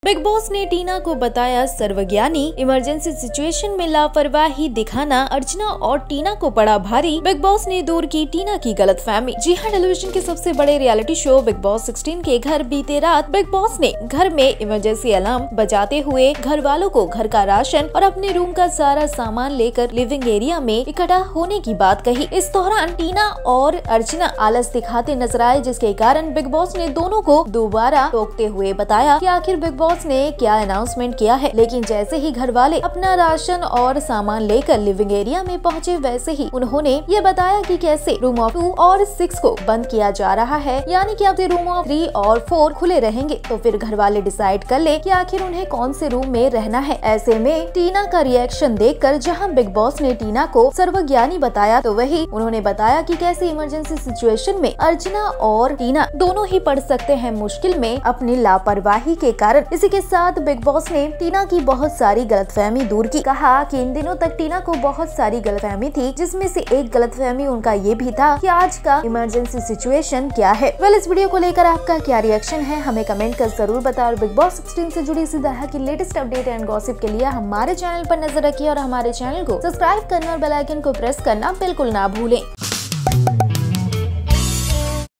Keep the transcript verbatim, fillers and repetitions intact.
Big boss ने टीना को बताया सर्वज्ञानी, इमरजेंसी सिचुएशन में लापरवाही दिखाना अर्चना और टीना को पड़ा भारी। बिग बॉस ने दूर की टीना की गलतफहमी। जी हाँ, टेलीविजन के सबसे बड़े रियलिटी शो बिग बॉस सोलह के घर बीते रात बिग बॉस ने घर में इमरजेंसी अलार्म बजाते हुए घर वालों को घर का राशन और अपने रूम का सारा सामान लेकर लिविंग एरिया में इकट्ठा होने की बात कही। इस दौरान टीना और अर्चना आलस दिखाते नजर आए, जिसके कारण बिग बॉस ने दोनों को दोबारा टोकते हुए बताया कि आखिर बिग बॉस ने क्या अनाउंसमेंट किया है। लेकिन जैसे ही घर वाले अपना राशन और सामान लेकर लिविंग एरिया में पहुंचे, वैसे ही उन्होंने ये बताया कि कैसे रूम ऑफ टू और सिक्स को बंद किया जा रहा है, यानी कि अब रूम ऑफ थ्री और फोर खुले रहेंगे। तो फिर घर वाले डिसाइड कर ले कि आखिर उन्हें कौन से रूम में रहना है। ऐसे में टीना का रिएक्शन देखकर जहां बिग बॉस ने टीना को सर्वज्ञानी बताया, तो वही उन्होंने बताया कि कैसे इमरजेंसी सिचुएशन में अर्चना और टीना दोनों ही पड़ सकते हैं मुश्किल में अपनी लापरवाही के कारण। इसी के साथ बिग बॉस ने टीना की बहुत सारी गलतफहमी दूर की। कहा कि इन दिनों तक टीना को बहुत सारी गलतफहमी थी, जिसमें से एक गलतफहमी उनका ये भी था कि आज का इमरजेंसी सिचुएशन क्या है। वेल, इस वीडियो को लेकर आपका क्या रिएक्शन है, हमें कमेंट कर जरूर बताएं। और बिग बॉस सोलह से जुड़ी इसी तरह की लेटेस्ट अपडेट एंड गॉसिप के लिए हमारे चैनल पर नजर रखिए और हमारे चैनल को सब्सक्राइब करना और बेल आइकन को प्रेस करना बिल्कुल ना भूलें।